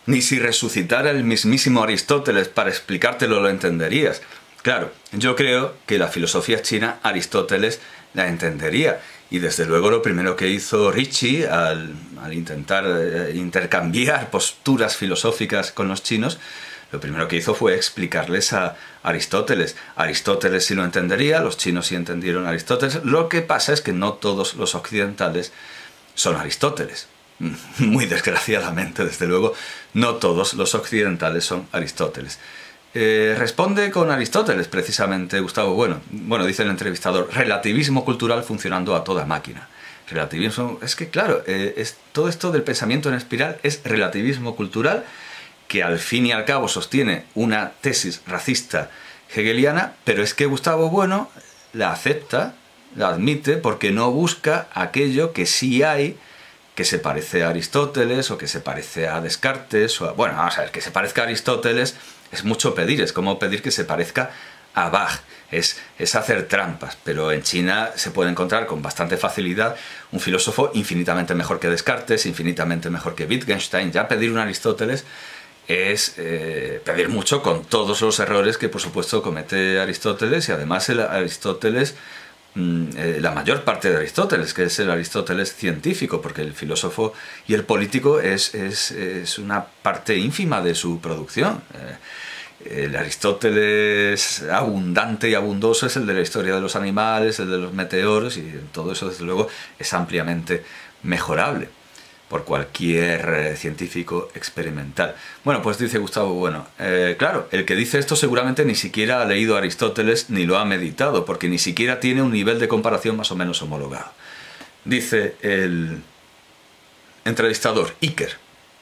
Ni si resucitara el mismísimo Aristóteles para explicártelo lo entenderías. Claro, yo creo que la filosofía china Aristóteles la entendería. Y desde luego lo primero que hizo Ricci al intentar intercambiar posturas filosóficas con los chinos, lo primero que hizo fue explicarles a Aristóteles. Aristóteles sí lo entendería, los chinos sí entendieron a Aristóteles. Lo que pasa es que no todos los occidentales son Aristóteles. Muy desgraciadamente, desde luego, no todos los occidentales son Aristóteles. Responde con Aristóteles, precisamente, Gustavo Bueno. Bueno, dice el entrevistador, relativismo cultural funcionando a toda máquina. Relativismo, es que claro, todo esto del pensamiento en espiral es relativismo cultural, que al fin y al cabo sostiene una tesis racista hegeliana, pero es que Gustavo Bueno la acepta, la admite, porque no busca aquello que sí hay, que se parece a Aristóteles o que se parece a Descartes, o bueno, vamos a ver, que se parezca a Aristóteles es mucho pedir, es como pedir que se parezca a Bach, es hacer trampas, pero en China se puede encontrar con bastante facilidad un filósofo infinitamente mejor que Descartes, infinitamente mejor que Wittgenstein. Ya pedir un Aristóteles es pedir mucho, con todos los errores que por supuesto comete Aristóteles, y además el Aristóteles, la mayor parte de Aristóteles, que es el Aristóteles científico, porque el filósofo y el político es una parte ínfima de su producción. El Aristóteles abundante y abundoso es el de la historia de los animales, el de los meteoros, y todo eso desde luego es ampliamente mejorable por cualquier científico experimental. Bueno, pues dice Gustavo Bueno, claro, el que dice esto seguramente ni siquiera ha leído a Aristóteles ni lo ha meditado, porque ni siquiera tiene un nivel de comparación más o menos homologado. Dice el entrevistador, Iker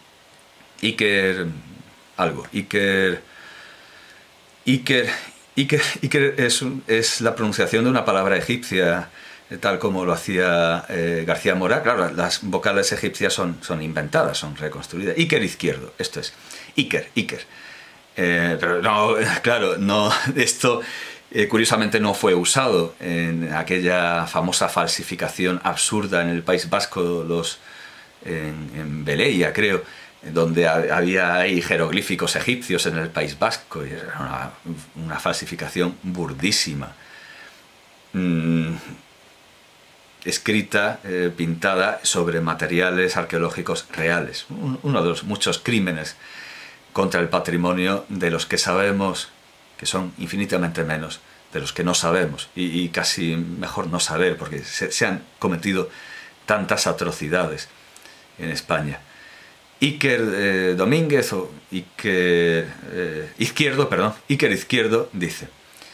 es la pronunciación de una palabra egipcia, tal como lo hacía García Morá. Claro, las vocales egipcias son inventadas, son reconstruidas. Iker izquierdo, esto es. Iker. Pero no, claro, no, esto curiosamente no fue usado en aquella famosa falsificación absurda en el País Vasco, en Beleia, creo, donde había ahí jeroglíficos egipcios en el País Vasco, y era una falsificación burdísima. Escrita, pintada sobre materiales arqueológicos reales. Uno de los muchos crímenes contra el patrimonio de los que sabemos, que son infinitamente menos de los que no sabemos, y casi mejor no saber, porque se han cometido tantas atrocidades en España. Iker Domínguez, o Iker Izquierdo, dice: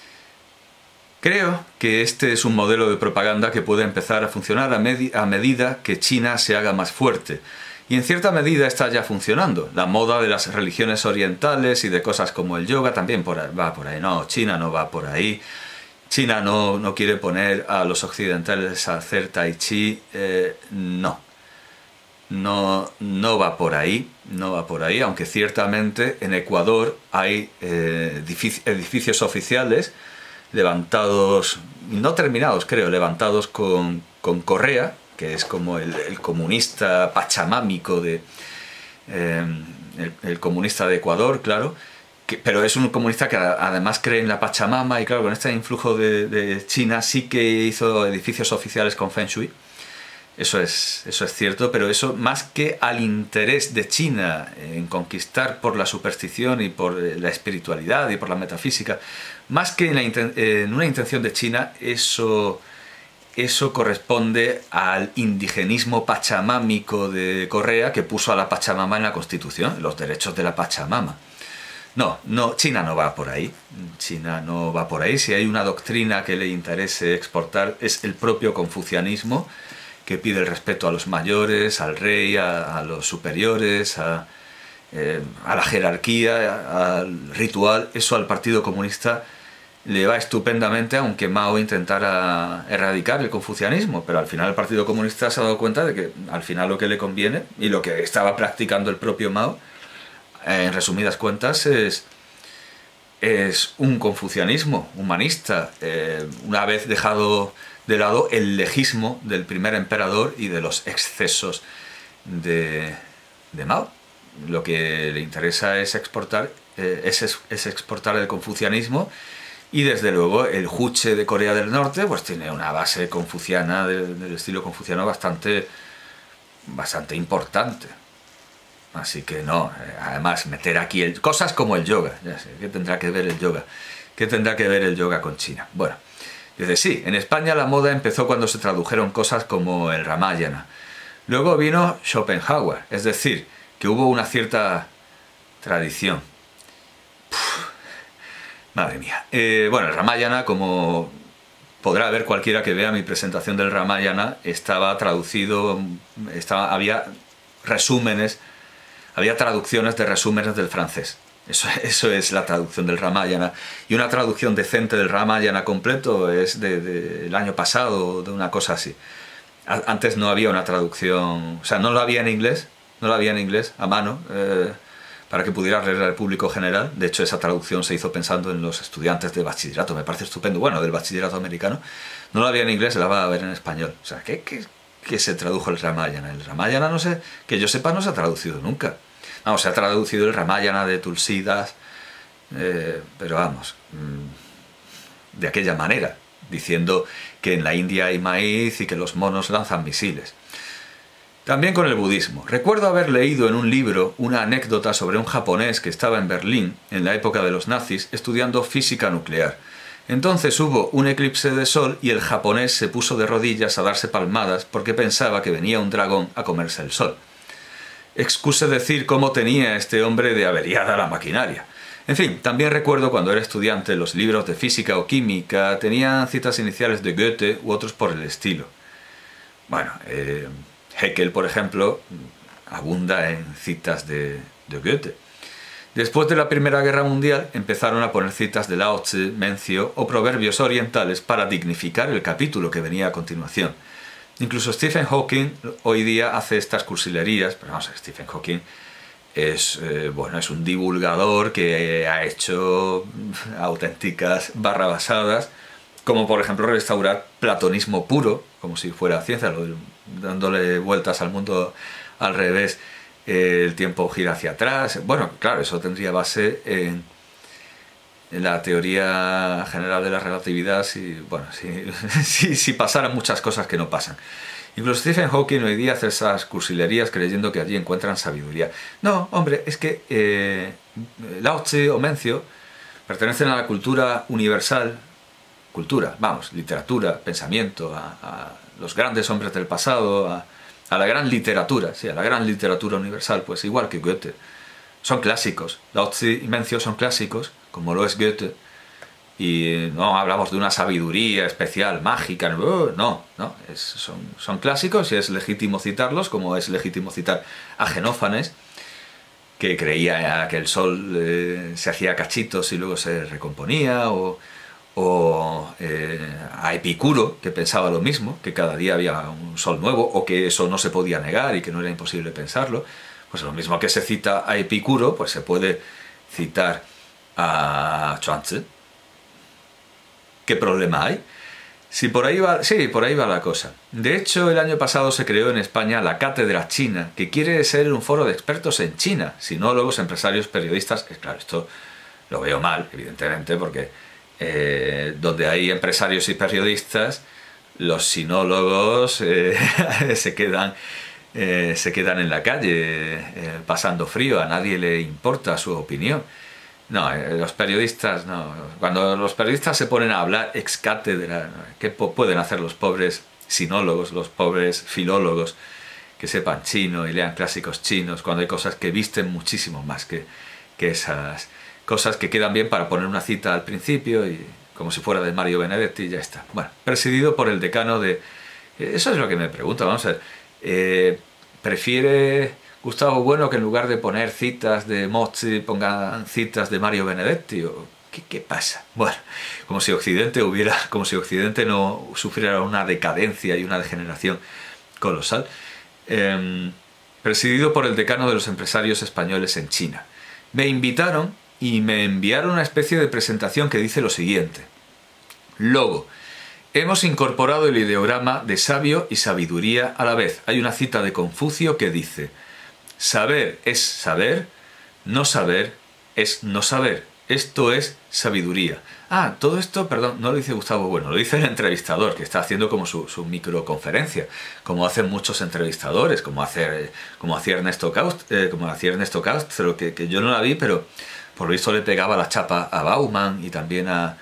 creo que este es un modelo de propaganda que puede empezar a funcionar a medida que China se haga más fuerte. Y en cierta medida está ya funcionando. La moda de las religiones orientales y de cosas como el yoga también va por ahí. No, China no va por ahí. China no quiere poner a los occidentales a hacer tai chi. No va por ahí, aunque ciertamente en Ecuador hay edificios oficiales levantados, no terminados creo, levantados con Correa, que es como el comunista pachamámico el comunista de Ecuador, claro, pero es un comunista que además cree en la Pachamama, y claro, con este influjo de China sí que hizo edificios oficiales con Feng Shui. Eso es cierto, pero eso, más que al interés de China en conquistar por la superstición y por la espiritualidad y por la metafísica, más que en una intención de China, eso corresponde al indigenismo pachamámico de Correa, que puso a la Pachamama en la Constitución, los derechos de la Pachamama. No, China no va por ahí. China no va por ahí. Si hay una doctrina que le interese exportar, es el propio confucianismo, que pide el respeto a los mayores, al rey, a los superiores, a la jerarquía, al ritual. Eso al Partido Comunista le va estupendamente, aunque Mao intentara erradicar el confucianismo, pero al final el Partido Comunista se ha dado cuenta de que al final lo que le conviene, y lo que estaba practicando el propio Mao, en resumidas cuentas, es un confucianismo humanista, una vez dejado de lado el legismo del primer emperador y de los excesos de Mao. lo que le interesa es exportar, es exportar el confucianismo, y desde luego el Juche de Corea del Norte pues tiene una base confuciana, del estilo confuciano bastante importante. Así que no, además meter aquí cosas como el yoga, ya sé, ¿qué tendrá que ver el yoga? ¿Qué tendrá que ver el yoga con China? Bueno, dice, sí, en España la moda empezó cuando se tradujeron cosas como el Ramayana. Luego vino Schopenhauer, es decir, que hubo una cierta tradición. Madre mía. Bueno, el Ramayana, como podrá ver cualquiera que vea mi presentación del Ramayana, estaba traducido, había resúmenes, había traducciones de resúmenes del francés. Eso es la traducción del Ramayana. Y una traducción decente del Ramayana completo es del año pasado, de una cosa así. Antes no había una traducción, o sea, no lo había en inglés, a mano, para que pudiera leer al público general. De hecho, esa traducción se hizo pensando en los estudiantes de bachillerato, me parece estupendo, bueno, del bachillerato americano. No la había en inglés, la va a ver en español. O sea, ¿qué se tradujo el Ramayana? El Ramayana, no sé, que yo sepa, no se ha traducido nunca. Vamos, se ha traducido el Ramayana de Tulsídas, pero vamos, de aquella manera, diciendo que en la India hay maíz y que los monos lanzan misiles. También con el budismo. Recuerdo haber leído en un libro una anécdota sobre un japonés que estaba en Berlín, en la época de los nazis, estudiando física nuclear. Entonces hubo un eclipse de sol y el japonés se puso de rodillas a darse palmadas porque pensaba que venía un dragón a comerse el sol. Excuse decir cómo tenía este hombre de averiada la maquinaria. En fin, también recuerdo cuando era estudiante los libros de física o química tenían citas iniciales de Goethe u otros por el estilo. Bueno, Haeckel, por ejemplo, abunda en citas de Goethe. Después de la Primera Guerra Mundial empezaron a poner citas de Lao Tse, Mencio o proverbios orientales para dignificar el capítulo que venía a continuación. Incluso Stephen Hawking hoy día hace estas cursilerías, pero vamos a ver, Stephen Hawking es un divulgador que ha hecho auténticas barrabasadas, como por ejemplo restaurar platonismo puro, como si fuera ciencia, dándole vueltas al mundo al revés, el tiempo gira hacia atrás. Bueno, claro, eso tendría base en la teoría general de la relatividad si pasaran muchas cosas que no pasan. Incluso Stephen Hawking hoy día hace esas cursilerías creyendo que allí encuentran sabiduría. No, hombre, es que Lao Tse o Mencio pertenecen a la cultura universal, literatura, pensamiento, a los grandes hombres del pasado, a la gran literatura, sí, a la gran literatura universal, pues igual que Goethe. Son clásicos, Lao Tse y Mencio son clásicos, como lo es Goethe, y no hablamos de una sabiduría especial, mágica, no, son clásicos y es legítimo citarlos, como es legítimo citar a Genófanes, que creía que el sol se hacía cachitos y luego se recomponía, o a Epicuro, que pensaba lo mismo, que cada día había un sol nuevo, o que eso no se podía negar y que no era imposible pensarlo. Pues lo mismo que se cita a Epicuro, pues se puede citar a Chuang-Tzu. ¿Qué problema hay? Sí, por ahí va la cosa. De hecho, el año pasado se creó en España la Cátedra China, que quiere ser un foro de expertos en China, sinólogos, empresarios, periodistas. Claro, esto lo veo mal, evidentemente, porque donde hay empresarios y periodistas, los sinólogos se quedan en la calle pasando frío, a nadie le importa su opinión. No, los periodistas no. Cuando los periodistas se ponen a hablar ex cátedra, ¿qué pueden hacer los pobres sinólogos, los pobres filólogos que sepan chino y lean clásicos chinos, cuando hay cosas que visten muchísimo más que esas cosas que quedan bien para poner una cita al principio y como si fuera de Mario Benedetti y ya está? Bueno, presidido por el decano de... Eso es lo que me pregunto, vamos a ver. ¿Prefiere Gustavo Bueno que en lugar de poner citas de Mozzi pongan citas de Mario Benedetti? ¿O qué pasa? Bueno, como si Occidente no sufriera una decadencia y una degeneración colosal. Presidido por el decano de los empresarios españoles en China. Me invitaron y me enviaron una especie de presentación que dice lo siguiente. Logo. Hemos incorporado el ideograma de sabio y sabiduría a la vez. Hay una cita de Confucio que dice: saber es saber, no saber es no saber. Esto es sabiduría. Ah, todo esto, perdón, no lo dice Gustavo Bueno, lo dice el entrevistador, que está haciendo como su microconferencia, como hacen muchos entrevistadores, como hacía Ernesto Castro, que yo no la vi, pero por lo visto le pegaba la chapa a Bauman y también a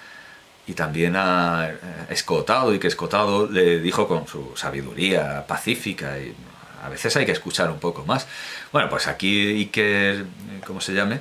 Escotado, y que Escotado le dijo con su sabiduría pacífica, y a veces hay que escuchar un poco más. Bueno, pues aquí Iker, ¿cómo se llame?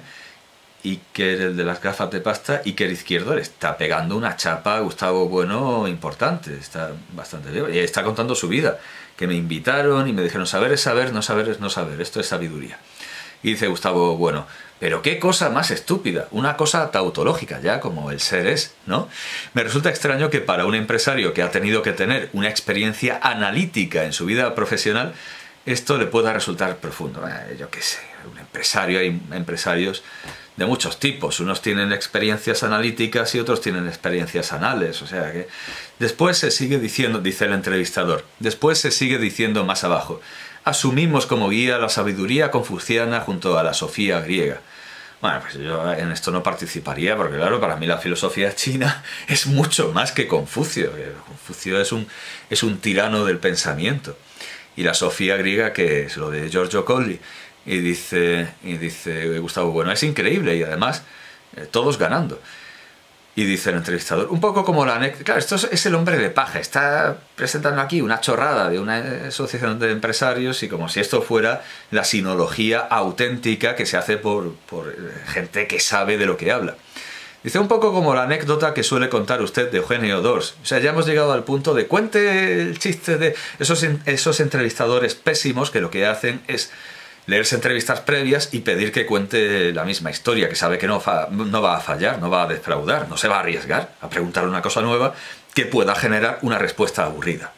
Iker, el de las gafas de pasta, Iker Izquierdo, le está pegando una chapa a Gustavo Bueno importante, está bastante bien, y está contando su vida, que me invitaron y me dijeron saber es saber, no saber es no saber, esto es sabiduría. Y dice Gustavo Bueno, pero qué cosa más estúpida, una cosa tautológica ya, como el ser es, ¿no? Me resulta extraño que para un empresario que ha tenido que tener una experiencia analítica en su vida profesional, esto le pueda resultar profundo. Yo qué sé, un empresario, hay empresarios de muchos tipos, unos tienen experiencias analíticas y otros tienen experiencias anales, o sea que después se sigue diciendo, dice el entrevistador, después se sigue diciendo más abajo, asumimos como guía la sabiduría confuciana junto a la sofía griega. Bueno, pues yo en esto no participaría porque claro, para mí la filosofía china es mucho más que Confucio. Confucio es un tirano del pensamiento. Y la sofía griega, que es lo de Giorgio Colli. Y dice Gustavo Bueno, es increíble y además todos ganando. Y dice el entrevistador, un poco como la anécdota, claro, esto es el hombre de paja, está presentando aquí una chorrada de una asociación de empresarios y como si esto fuera la sinología auténtica que se hace por gente que sabe de lo que habla. Dice, un poco como la anécdota que suele contar usted de Eugenio d'Ors. O sea, ya hemos llegado al punto de cuente el chiste de esos entrevistadores pésimos que lo que hacen es leerse entrevistas previas y pedir que cuente la misma historia, que sabe que no va a fallar, no va a defraudar, no se va a arriesgar a preguntarle una cosa nueva que pueda generar una respuesta aburrida.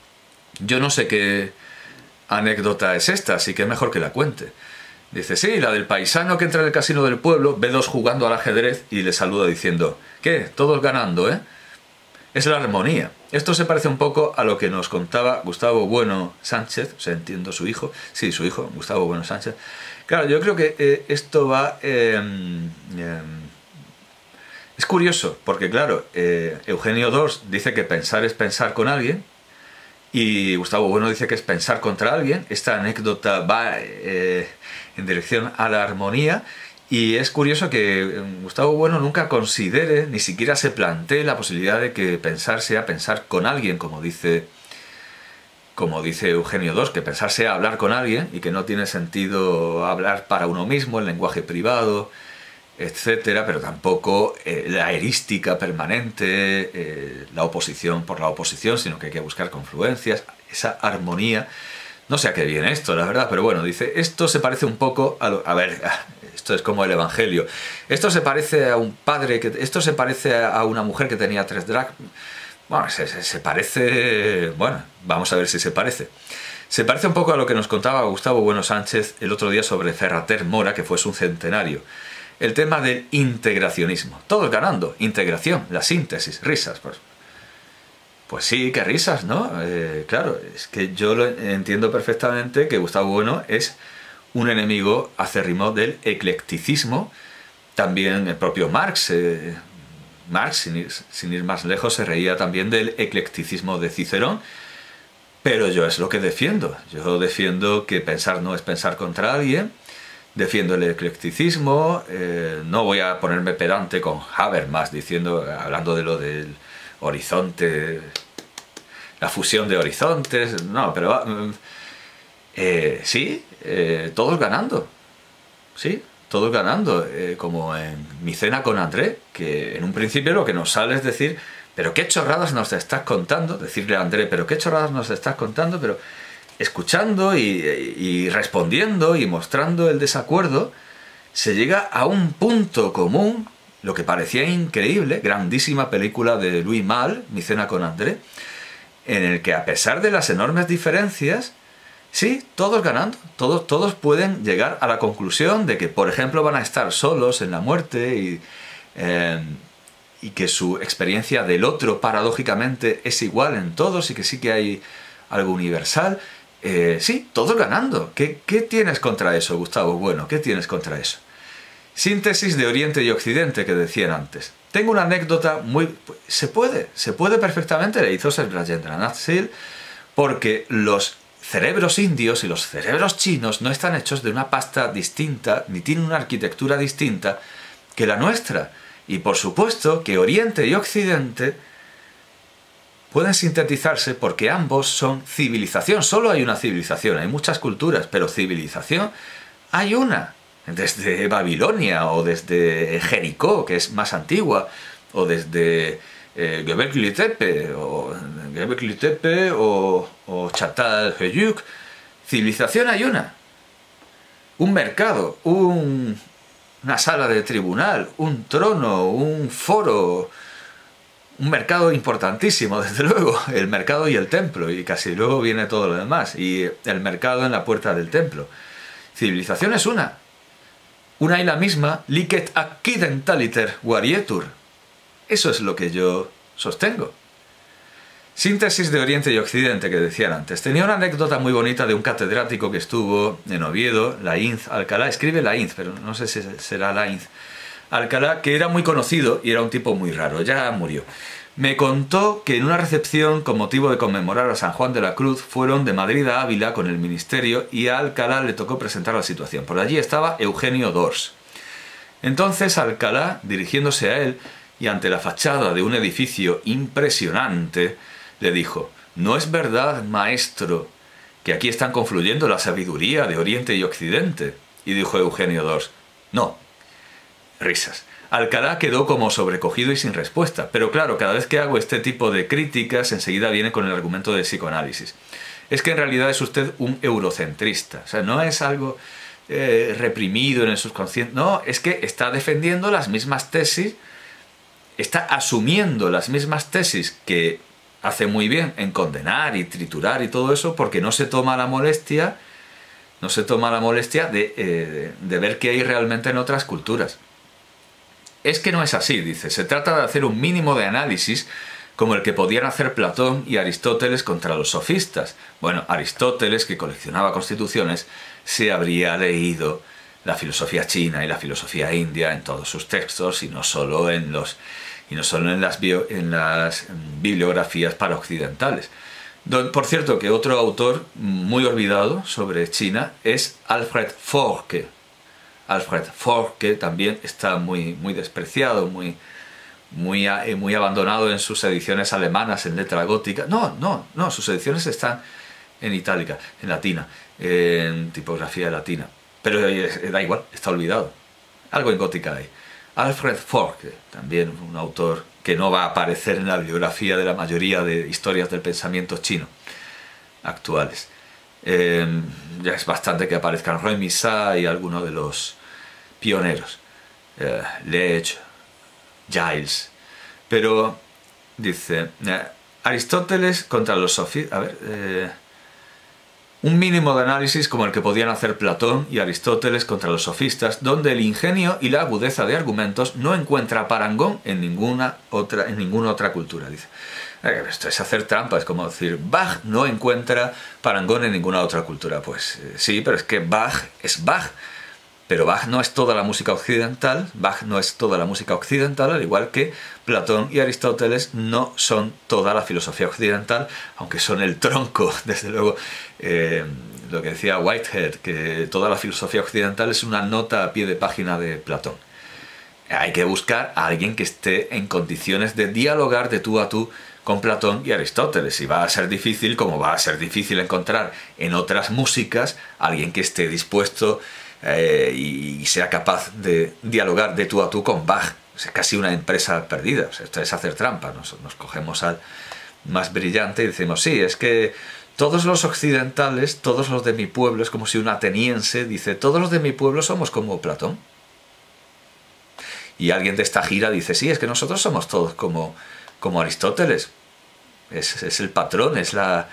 Yo no sé qué anécdota es esta, así que es mejor que la cuente. Dice, sí, la del paisano que entra en el casino del pueblo, ve dos jugando al ajedrez y le saluda diciendo, ¿qué? Todos ganando, ¿eh? Es la armonía. Esto se parece un poco a lo que nos contaba Gustavo Bueno Sánchez, o sea, entiendo su hijo, sí, su hijo, Gustavo Bueno Sánchez. Claro, yo creo que esto va... es curioso, porque claro, Eugenio d'Ors dice que pensar es pensar con alguien, y Gustavo Bueno dice que es pensar contra alguien. Esta anécdota va en dirección a la armonía. Y es curioso que Gustavo Bueno nunca considere, ni siquiera se plantee la posibilidad de que pensar sea pensar con alguien, como dice Eugenio d'Ors, que pensar sea hablar con alguien y que no tiene sentido hablar para uno mismo, el lenguaje privado, etcétera, pero tampoco la erística permanente, la oposición por la oposición, sino que hay que buscar confluencias, esa armonía. No sé a qué viene esto, la verdad, pero bueno, dice, esto se parece un poco a ver, esto es como el Evangelio. Esto se parece a un padre, esto se parece a una mujer que tenía 3 dracmas. Bueno, se parece, bueno, vamos a ver si se parece. Se parece un poco a lo que nos contaba Gustavo Bueno Sánchez el otro día sobre Ferrater Mora, que fue su centenario. El tema del integracionismo. Todos ganando, integración, la síntesis, risas, pues sí, qué risas, ¿no? Claro, es que yo lo entiendo perfectamente que Gustavo Bueno es un enemigo acérrimo del eclecticismo. También el propio Marx, sin ir más lejos, se reía también del eclecticismo de Cicerón. Pero yo es lo que defiendo. Yo defiendo que pensar no es pensar contra alguien. Defiendo el eclecticismo. No voy a ponerme pedante con Habermas hablando de lo del horizonte, la fusión de horizontes, no, pero sí, todos ganando, sí, todos ganando, como en Mi cena con André, que en un principio lo que nos sale es decir, pero qué chorradas nos estás contando, decirle a André, pero qué chorradas nos estás contando, pero escuchando y respondiendo y mostrando el desacuerdo, se llega a un punto común. Lo que parecía increíble, grandísima película de Louis Malle, Mi cena con André, en el que a pesar de las enormes diferencias, sí, todos ganando, todos pueden llegar a la conclusión de que, por ejemplo, van a estar solos en la muerte y que su experiencia del otro, paradójicamente, es igual en todos y que sí que hay algo universal. Sí, todos ganando. ¿Qué tienes contra eso, Gustavo? Bueno, ¿qué tienes contra eso? Síntesis de Oriente y Occidente que decían antes. Tengo una anécdota muy... Se puede perfectamente, le hizo Rajendranath Sil, porque los cerebros indios y los cerebros chinos no están hechos de una pasta distinta, ni tienen una arquitectura distinta que la nuestra. Y por supuesto que Oriente y Occidente pueden sintetizarse porque ambos son civilización. Solo hay una civilización, hay muchas culturas, pero civilización hay una. Desde Babilonia o desde Jericó, que es más antigua, o desde Göbekli Tepe o Çatalhöyük. Civilización hay una. Un mercado, una sala de tribunal, un trono, un foro, un mercado importantísimo, desde luego, el mercado y el templo, y casi luego viene todo lo demás, y el mercado en la puerta del templo. Civilización es una y la misma, licet accidentaliter varietur. Eso es lo que yo sostengo. Síntesis de Oriente y Occidente que decían antes. Tenía una anécdota muy bonita de un catedrático que estuvo en Oviedo, Lainz Alcalá, escribe Lainz, pero no sé si será Lainz Alcalá, que era muy conocido y era un tipo muy raro, ya murió. Me contó que en una recepción con motivo de conmemorar a San Juan de la Cruz fueron de Madrid a Ávila con el ministerio y a Alcalá le tocó presentar la situación. Por allí estaba Eugenio d'Ors. Entonces Alcalá, dirigiéndose a él y ante la fachada de un edificio impresionante, le dijo: «¿No es verdad, maestro, que aquí están confluyendo la sabiduría de Oriente y Occidente?» Y dijo Eugenio d'Ors: «No». Risas. Alcalá quedó como sobrecogido y sin respuesta, pero claro, cada vez que hago este tipo de críticas enseguida viene con el argumento de psicoanálisis. Es que en realidad es usted un eurocentrista, o sea, no es algo reprimido en el subconsciente, no, es que está defendiendo las mismas tesis, está asumiendo las mismas tesis que hace muy bien en condenar y triturar y todo eso, porque no se toma la molestia de ver qué hay realmente en otras culturas. Es que no es así, dice, se trata de hacer un mínimo de análisis como el que podían hacer Platón y Aristóteles contra los sofistas. Bueno, Aristóteles, que coleccionaba constituciones, se habría leído la filosofía china y la filosofía india en todos sus textos y no solo en las bibliografías para occidentales. Por cierto, que otro autor muy olvidado sobre China es Alfred Forke. Alfred Forke también está muy despreciado, muy abandonado en sus ediciones alemanas en letra gótica. No, sus ediciones están en itálica, en latina, en tipografía latina. Pero da igual, está olvidado. Algo en gótica hay. Alfred Forke, también un autor que no va a aparecer en la bibliografía de la mayoría de historias del pensamiento chino actuales. Ya es bastante que aparezcan Rui Misa y algunos de los pioneros, Lech, Giles. Pero dice Aristóteles contra los sofistas. A ver, un mínimo de análisis como el que podían hacer Platón y Aristóteles contra los sofistas, donde el ingenio y la agudeza de argumentos no encuentra parangón en ninguna otra cultura. Dice, esto es hacer trampa, es como decir, Bach no encuentra parangón en ninguna otra cultura. Pues sí, pero es que Bach es Bach. Pero Bach no es toda la música occidental, al igual que Platón y Aristóteles no son toda la filosofía occidental, aunque son el tronco, desde luego, lo que decía Whitehead, que toda la filosofía occidental es una nota a pie de página de Platón. Hay que buscar a alguien que esté en condiciones de dialogar de tú a tú con Platón y Aristóteles, y va a ser difícil, como va a ser difícil encontrar en otras músicas alguien que esté dispuesto y sea capaz de dialogar de tú a tú con Bach. Es casi una empresa perdida. O sea, esto es hacer trampa. Nos cogemos al más brillante y decimos, sí, es que todos los occidentales, todos los de mi pueblo, es como si un ateniense dice, todos los de mi pueblo somos como Platón. Y alguien de esta gira dice, sí, es que nosotros somos todos como Aristóteles. Es el patrón, es la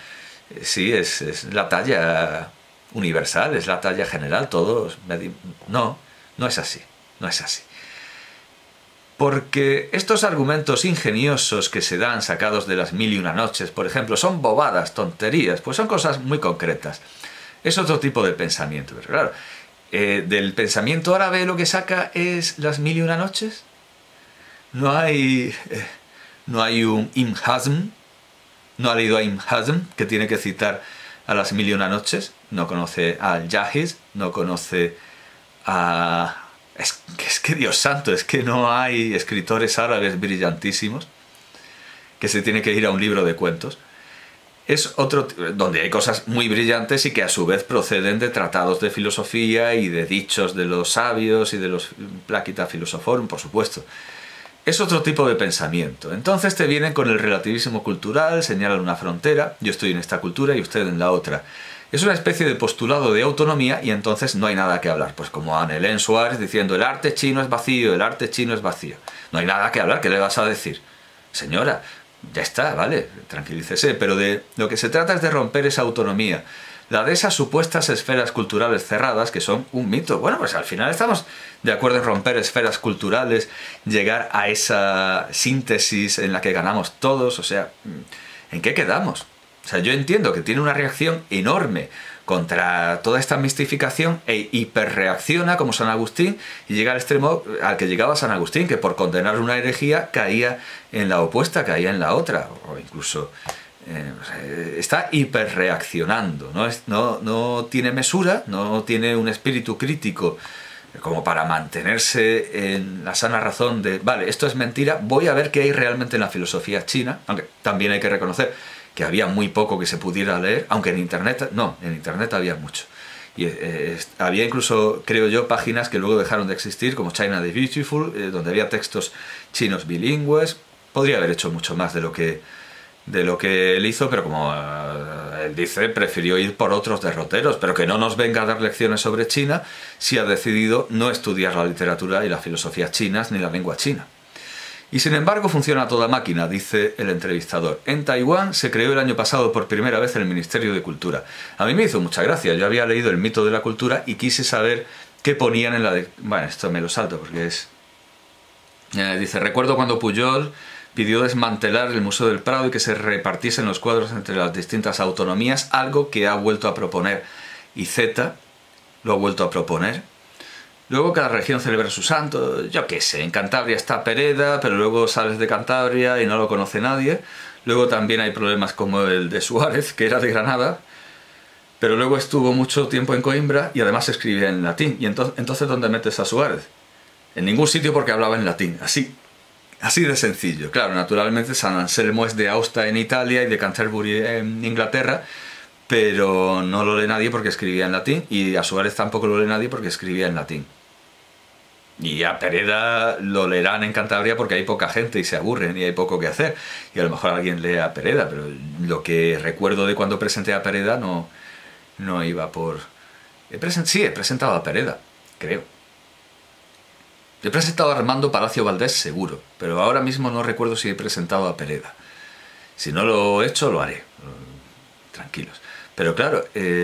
talla universal, es la talla general, todos... No es así, no es así. Porque estos argumentos ingeniosos que se dan sacados de las mil y una noches, por ejemplo, son bobadas, tonterías, pues son cosas muy concretas. Es otro tipo de pensamiento, pero claro, del pensamiento árabe lo que saca es las mil y una noches. No hay un Ibn Hazm, no ha leído a Ibn Hazm, que tiene que citar a las mil y una noches, no conoce al Yahiz, no conoce a... Es que Dios santo, es que no hay escritores árabes brillantísimos, que se tiene que ir a un libro de cuentos. Es otro donde hay cosas muy brillantes y que a su vez proceden de tratados de filosofía y de dichos de los sabios y de los Placita Philosophorum, por supuesto. Es otro tipo de pensamiento. Entonces te vienen con el relativismo cultural, señalan una frontera, yo estoy en esta cultura y usted en la otra. Es una especie de postulado de autonomía y entonces no hay nada que hablar. Pues como Anne Hélène Suárez diciendo el arte chino es vacío, el arte chino es vacío. No hay nada que hablar, ¿qué le vas a decir? Señora, ya está, vale, tranquilícese, pero de lo que se trata es de romper esa autonomía. La de esas supuestas esferas culturales cerradas que son un mito. Bueno, pues al final estamos de acuerdo en romper esferas culturales, llegar a esa síntesis en la que ganamos todos, o sea, ¿en qué quedamos? O sea, yo entiendo que tiene una reacción enorme contra toda esta mistificación e hiperreacciona como San Agustín y llega al extremo al que llegaba San Agustín, que por condenar una herejía caía en la opuesta, caía en la otra, o incluso está hiperreaccionando, no tiene mesura, no tiene un espíritu crítico como para mantenerse en la sana razón de, vale, esto es mentira, voy a ver qué hay realmente en la filosofía china, aunque también hay que reconocer que había muy poco que se pudiera leer, aunque en internet, no, en internet había mucho. Y había incluso, creo yo, páginas que luego dejaron de existir, como China the Beautiful, donde había textos chinos bilingües. Podría haber hecho mucho más de lo que él hizo, pero como él dice, prefirió ir por otros derroteros, pero que no nos venga a dar lecciones sobre China si ha decidido no estudiar la literatura y la filosofía chinas ni la lengua china. Y sin embargo funciona a toda máquina, dice el entrevistador. En Taiwán se creó el año pasado por primera vez el Ministerio de Cultura. A mí me hizo mucha gracia, yo había leído El mito de la cultura y quise saber qué ponían en la... Bueno, esto me lo salto porque es... dice, recuerdo cuando Pujol pidió desmantelar el Museo del Prado y que se repartiesen los cuadros entre las distintas autonomías, algo que ha vuelto a proponer IZ, lo ha vuelto a proponer. Luego cada región celebra su santo, yo qué sé, en Cantabria está Pereda, pero luego sales de Cantabria y no lo conoce nadie. Luego también hay problemas como el de Suárez, que era de Granada, pero luego estuvo mucho tiempo en Coimbra y además escribía en latín. ¿Y entonces dónde metes a Suárez? En ningún sitio porque hablaba en latín, así de sencillo. Claro, naturalmente San Anselmo es de Aosta en Italia y de Canterbury en Inglaterra, pero no lo lee nadie porque escribía en latín, y a Suárez tampoco lo lee nadie porque escribía en latín. Y a Pereda lo leerán en Cantabria porque hay poca gente y se aburren y hay poco que hacer. Y a lo mejor alguien lee a Pereda, pero lo que recuerdo de cuando presenté a Pereda no iba por... Sí, he presentado a Pereda, creo. He presentado a Armando Palacio Valdés, seguro, pero ahora mismo no recuerdo si he presentado a Pereda. Si no lo he hecho, lo haré. Tranquilos. Pero claro,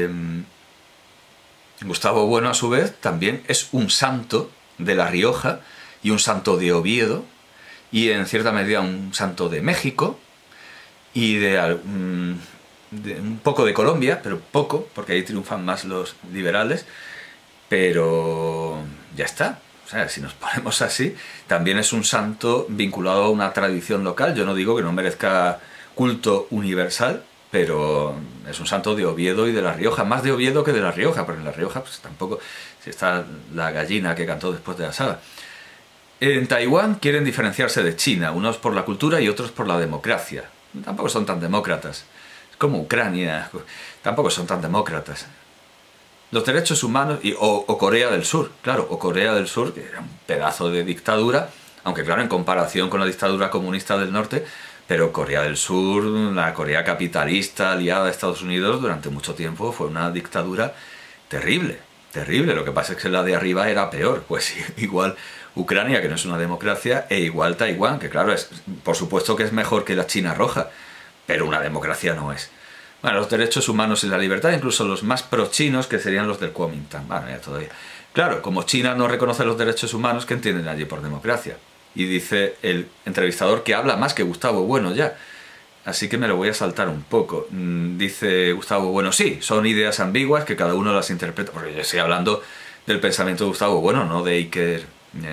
Gustavo Bueno, a su vez, también es un santo de La Rioja y un santo de Oviedo y en cierta medida un santo de México y de un poco de Colombia, pero poco, porque ahí triunfan más los liberales, pero ya está. O sea, si nos ponemos así, también es un santo vinculado a una tradición local. Yo no digo que no merezca culto universal, pero es un santo de Oviedo y de La Rioja, más de Oviedo que de La Rioja, porque en La Rioja pues tampoco, si está la gallina que cantó después de la saga. En Taiwán quieren diferenciarse de China, unos por la cultura y otros por la democracia. Tampoco son tan demócratas. Es como Ucrania, tampoco son tan demócratas. Los derechos humanos, o Corea del Sur, claro, o Corea del Sur, que era un pedazo de dictadura, aunque claro, en comparación con la dictadura comunista del norte, pero Corea del Sur, la Corea capitalista aliada a Estados Unidos, durante mucho tiempo fue una dictadura terrible, terrible. Lo que pasa es que la de arriba era peor, pues igual Ucrania, que no es una democracia, e igual Taiwán, que claro, por supuesto que es mejor que la China roja, pero una democracia no es. Bueno, los derechos humanos y la libertad, incluso los más pro-chinos, que serían los del Kuomintang. Bueno, ya todavía. Claro, como China no reconoce los derechos humanos, ¿qué entienden allí por democracia? Y dice el entrevistador que habla más que Gustavo Bueno ya. Así que me lo voy a saltar un poco. Dice Gustavo Bueno, sí, son ideas ambiguas que cada uno las interpreta. Porque yo estoy hablando del pensamiento de Gustavo Bueno, no de Iker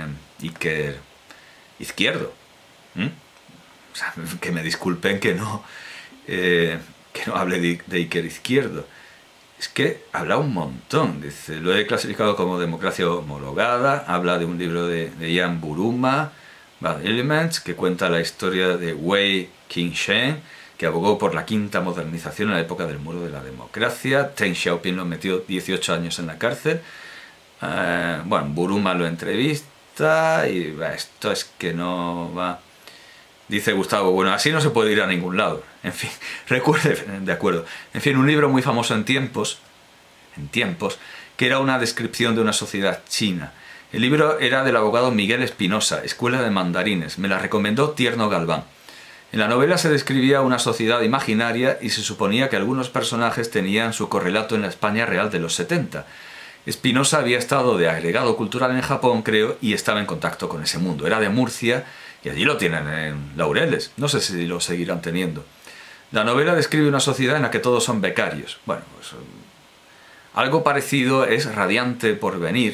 Izquierdo. O sea, que me disculpen que no hable de Iker Izquierdo. Es que habla un montón. Dice, lo he clasificado como democracia homologada. Habla de un libro de Jan Buruma, Bad Elements, que cuenta la historia de Wei Qingsheng, que abogó por la quinta modernización en la época del muro de la democracia. Deng Xiaoping lo metió 18 años en la cárcel. Bueno, Buruma lo entrevista y esto es que no va... Dice Gustavo, bueno, así no se puede ir a ningún lado. En fin, recuerde, de acuerdo. En fin, un libro muy famoso en tiempos, que era una descripción de una sociedad china. El libro era del abogado Miguel Espinosa, Escuela de Mandarines. Me la recomendó Tierno Galván. En la novela se describía una sociedad imaginaria y se suponía que algunos personajes tenían su correlato en la España real de los 70. Espinosa había estado de agregado cultural en Japón, creo, y estaba en contacto con ese mundo. Era de Murcia y allí lo tienen en Laureles. No sé si lo seguirán teniendo. La novela describe una sociedad en la que todos son becarios. Bueno, pues, algo parecido es Radiante Porvenir.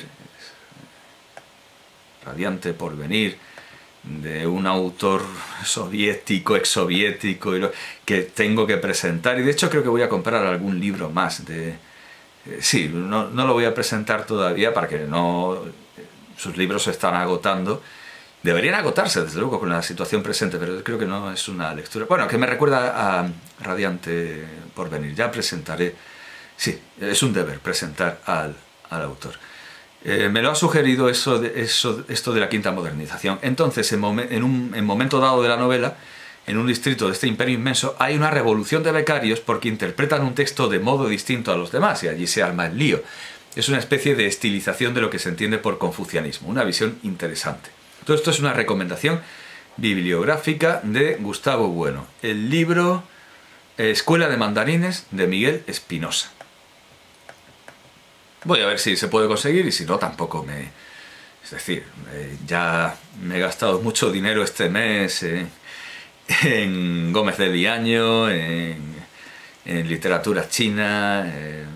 Radiante Porvenir, de un autor soviético, exsoviético, que tengo que presentar. Y de hecho creo que voy a comprar algún libro más de... Sí, no lo voy a presentar todavía para que no... Sus libros se están agotando. Deberían agotarse, desde luego, con la situación presente, pero creo que no es una lectura... Bueno, que me recuerda a Radiante Porvenir. Ya presentaré... Sí, es un deber presentar al autor. Me lo ha sugerido esto de la quinta modernización. Entonces, en momento dado de la novela, en un distrito de este imperio inmenso, hay una revolución de becarios porque interpretan un texto de modo distinto a los demás y allí se arma el lío. Es una especie de estilización de lo que se entiende por confucianismo, una visión interesante. Todo esto es una recomendación bibliográfica de Gustavo Bueno. El libro Escuela de Mandarines de Miguel Espinosa. Voy a ver si se puede conseguir y si no tampoco me... Es decir, ya me he gastado mucho dinero este mes en Gómez de Liaño, en literatura china,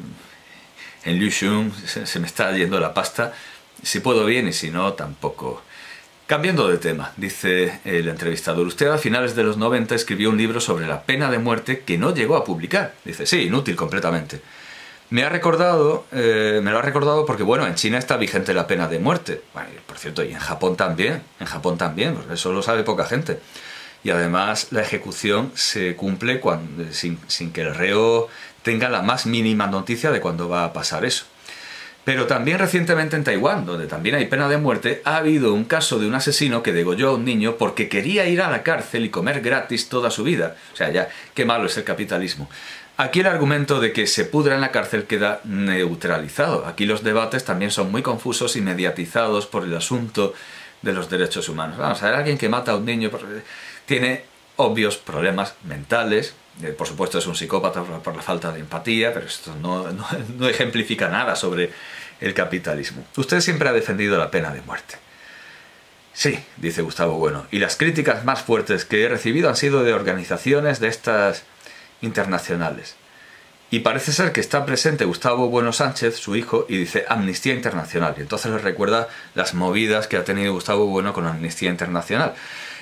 en Liu Xun, se me está yendo la pasta. Si puedo bien y si no tampoco. Cambiando de tema, dice el entrevistador, usted a finales de los 90 escribió un libro sobre la pena de muerte que no llegó a publicar. Dice, sí, inútil completamente. Me lo ha recordado porque, bueno, en China está vigente la pena de muerte. Bueno, por cierto, y en Japón también, porque eso lo sabe poca gente. Y además la ejecución se cumple sin que el reo tenga la más mínima noticia de cuándo va a pasar eso. Pero también recientemente en Taiwán, donde también hay pena de muerte, ha habido un caso de un asesino que degolló a un niño porque quería ir a la cárcel y comer gratis toda su vida. O sea, ya, qué malo es el capitalismo. Aquí el argumento de que se pudra en la cárcel queda neutralizado. Aquí los debates también son muy confusos y mediatizados por el asunto de los derechos humanos. Vamos a ver, alguien que mata a un niño tiene obvios problemas mentales. Por supuesto es un psicópata por la falta de empatía, pero esto no ejemplifica nada sobre el capitalismo. Usted siempre ha defendido la pena de muerte. Sí, dice Gustavo Bueno, y las críticas más fuertes que he recibido han sido de organizaciones de estas internacionales. Y parece ser que está presente Gustavo Bueno Sánchez, su hijo, y dice Amnistía Internacional. Y entonces le recuerda las movidas que ha tenido Gustavo Bueno con Amnistía Internacional.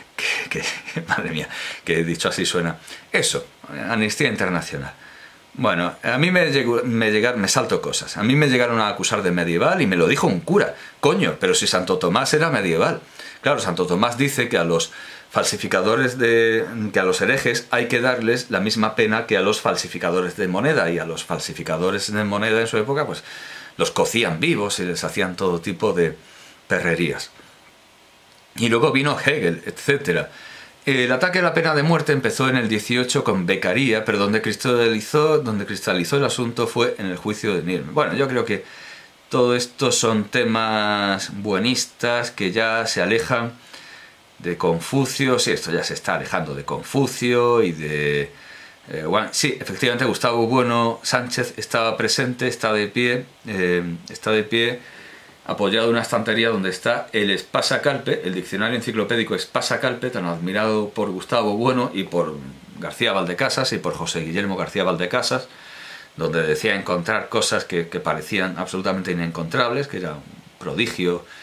Madre mía, que dicho así suena. Eso, Amnistía Internacional. Bueno, a mí me salto cosas. A mí me llegaron a acusar de medieval y me lo dijo un cura. Coño, pero si Santo Tomás era medieval. Claro, Santo Tomás dice que a los falsificadores que a los herejes hay que darles la misma pena que a los falsificadores de moneda, y a los falsificadores de moneda en su época pues los cocían vivos y les hacían todo tipo de perrerías. Y luego vino Hegel, etc. El ataque a la pena de muerte empezó en el 18 con Beccaria, pero donde cristalizó el asunto fue en el juicio de Nuremberg. Bueno, yo creo que todo esto son temas buenistas que ya se alejan de Confucio. Sí, esto ya se está alejando de Confucio y de... sí, efectivamente Gustavo Bueno Sánchez estaba presente, está de pie, apoyado en una estantería donde está el Espasa Calpe, el diccionario enciclopédico Espasa Calpe, tan admirado por Gustavo Bueno y por García Valdecasas y por José Guillermo García Valdecasas, donde decía encontrar cosas que parecían absolutamente inencontrables, que era un prodigio